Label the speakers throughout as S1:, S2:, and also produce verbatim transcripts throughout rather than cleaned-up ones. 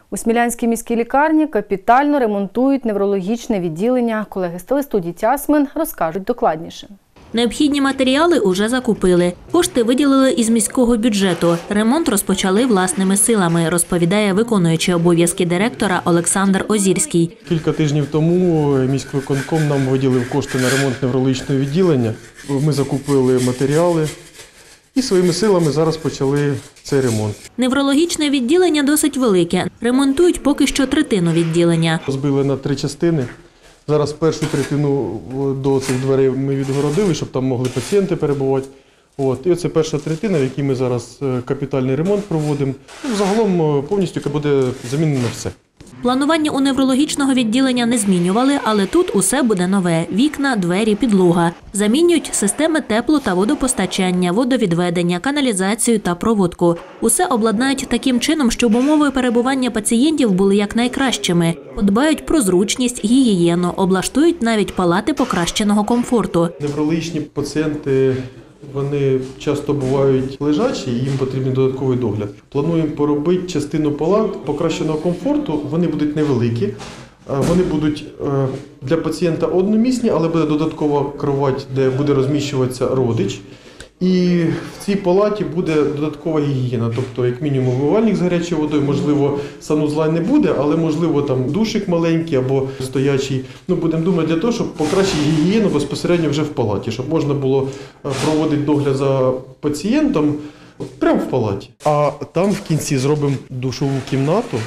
S1: У Смілянській міській лікарні капітально ремонтують неврологічне відділення. Колеги з телестудії «Тясмин» розкажуть докладніше.
S2: Необхідні матеріали уже закупили. Кошти виділили із міського бюджету. Ремонт розпочали власними силами, розповідає виконуючий обов'язки директора Олександр Озірський.
S3: Кілька тижнів тому міськвиконком нам виділив кошти на ремонт неврологічного відділення. Ми закупили матеріали і своїми силами зараз почали цей ремонт.
S2: Неврологічне відділення досить велике. Ремонтують поки що третину відділення.
S3: Розбили на три частини. Зараз першу третину до цих дверей ми відгородили, щоб там могли пацієнти перебувати. От. І оце перша третина, в якій ми зараз капітальний ремонт проводимо. Загалом повністю буде замінено все.
S2: Планування у неврологічного відділення не змінювали, але тут усе буде нове – вікна, двері, підлога. Замінюють системи тепло- та водопостачання, водовідведення, каналізацію та проводку. Усе обладнають таким чином, щоб умови перебування пацієнтів були якнайкращими. Подбають про зручність, гігієну, облаштують навіть палати покращеного комфорту.
S3: Неврологічні пацієнти, вони часто бувають лежачі, і їм потрібен додатковий догляд. Плануємо поробити частину палат покращеного комфорту, вони будуть невеликі. Вони будуть для пацієнта одномісні, але буде додаткова кровать, де буде розміщуватися родич. І в цій палаті буде додаткова гігієна, тобто як мінімум вмивальник з гарячою водою, можливо, санузла не буде, але можливо там душик маленький або стоячий. Ну, будемо думати для того, щоб покращити гігієну безпосередньо вже в палаті, щоб можна було проводити догляд за пацієнтом прямо в палаті. А там в кінці зробимо душову кімнату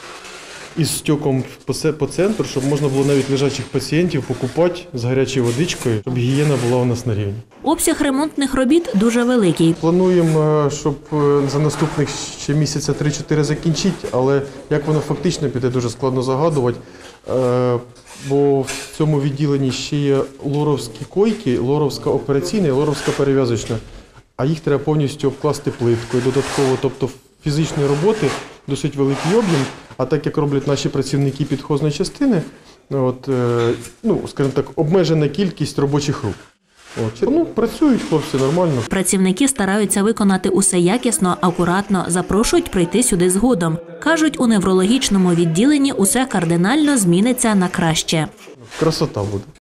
S3: із стіком по центру, щоб можна було навіть лежачих пацієнтів покупати з гарячою водичкою, щоб гігієна була у нас на рівні.
S2: Обсяг ремонтних робіт дуже великий.
S3: Плануємо, щоб за наступних ще місяця три-чотири закінчити, але як воно фактично піде, дуже складно загадувати. Бо в цьому відділенні ще є лоровські койки, лоровська операційна і лоровська перев'язочна. А їх треба повністю обкласти плиткою додатково, тобто фізичної роботи досить великий об'єм. А так як роблять наші працівники підхозної частини, от, ну, скажімо так, обмежена кількість робочих рук. От, ну, працюють хлопці нормально.
S2: Працівники стараються виконати усе якісно, акуратно, запрошують прийти сюди згодом. Кажуть, у неврологічному відділенні усе кардинально зміниться на краще.
S3: Красота буде.